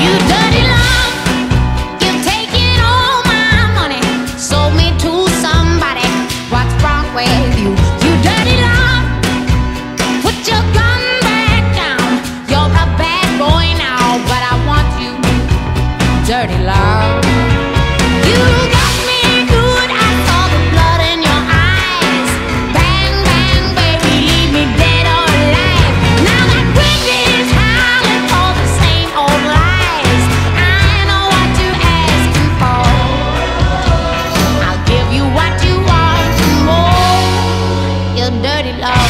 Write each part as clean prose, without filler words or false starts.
You dirty love, you've taken all my money, sold me to somebody. What's wrong with you? You dirty love, put your gun back down. You're a bad boy now, but I want you. Dirty love, you got me good. I saw the blood in your eyes. Bang, bang, baby, leave me dead or alive. Now that wind is howling all the same old lies. I know what you're asking for. I'll give you what you want and more. Your dirty love.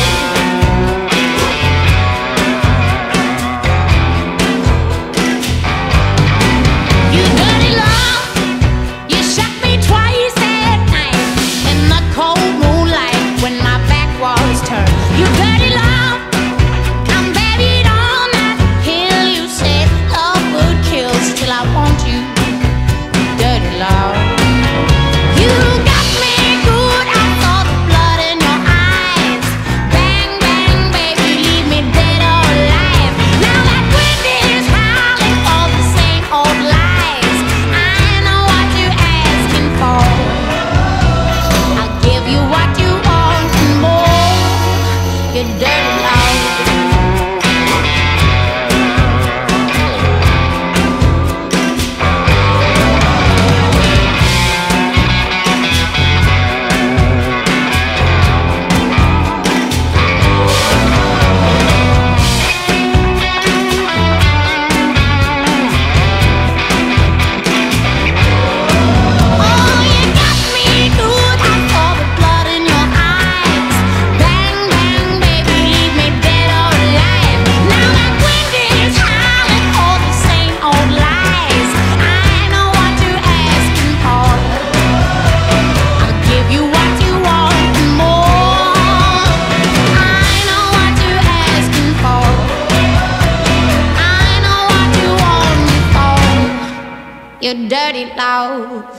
You dirty love, you shot me twice at night in the cold moonlight when my back was turned. You dirty love, I'm buried on that hill. You said love would kill, still I want you. Dirty love, you got me good. I saw the blood in your eyes. Bang, bang, baby, leave me dead or alive. Now that wind is howling all the same old lies. I know what you're asking for. I'll give you what you want and more. Your dirty love. Oh, you got me good. I saw the blood in your eyes. Bang, bang, baby, leave me dead or alive. Now that wind is howling all the same old lies. I know what you're asking for. I'll give you what you want and more. I know what you're asking for. I know what you want me for. Your dirty love.